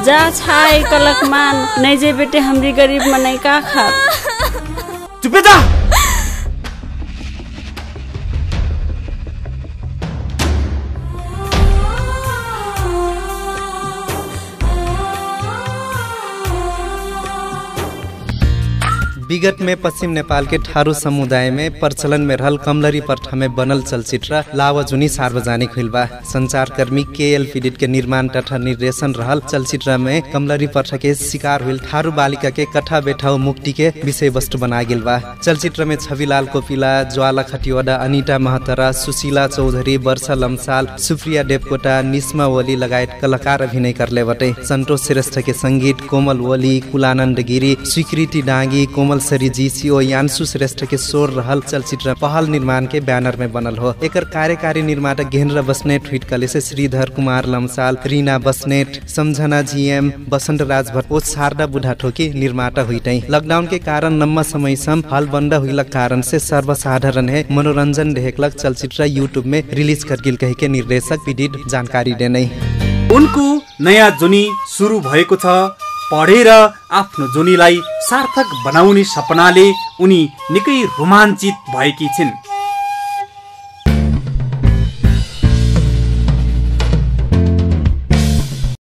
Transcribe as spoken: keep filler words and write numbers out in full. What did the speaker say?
जा छाए कलकमान नहीं जे बेटे हमरी गरीब मनाई का खा। चुप जा। विगत में पश्चिम नेपाल के ठारू समुदाय में प्रचलन में रहल कमलरी पर्ठा में बनल चलचित्र लावजुनी सार्वजनिक हुइल बा। संचारकर्मी के एल पीडित के निर्माण तथा निर्देशन रहल चलचित्र में कमलरी पर्ठा के शिकार हुइल ठारू बालिका के कथा बैठाओ मुक्ति के विषय वस्तु बनाया गेल बा। चलचित्र में छविलाल कोपिला, ज्वाला खटिवडा, अनिता महतरा, सुशीला चौधरी, वर्षा लम्साल, सुप्रिया देवकोटा, निस्मा ओली लगायत कलाकार अभिनय करले बटे। संतोष श्रेष्ठ के संगीत, कोमल ओली, कुलानंद गिरी, स्वीकृति डांगी, कोमल सरी जीसी ओ यान्सु श्रेष्ठ के स्वर रहल चलचित्र पहल निर्माण के बैनर में बनल हो। एकर कार्यकारी निर्माता घेन्द्र बस्नेत हुइटकले से श्रीधर कुमार लम्साल, रीना बस्नेत, समझना जीएम, बसंत राज भट्ट ओ शारदा बुढाथोकी निर्माता हुइटै। लॉकडाउन के कारण लम्बा समय सम हल बंद हुइलक कारण से सर्वसाधारण है मनोरंजन देखेलक चलचित्र यूट्यूब में रिलीज कर गिल कहि के निर्देशक पीडित जानकारी देनै। उनको नयाँ जुनी सुरु भएको छ। पढेर आफ्नो जुनीलाई सार्थक बनाउने सपनाले उनी निकै रोमाञ्चित भएकी छिन्।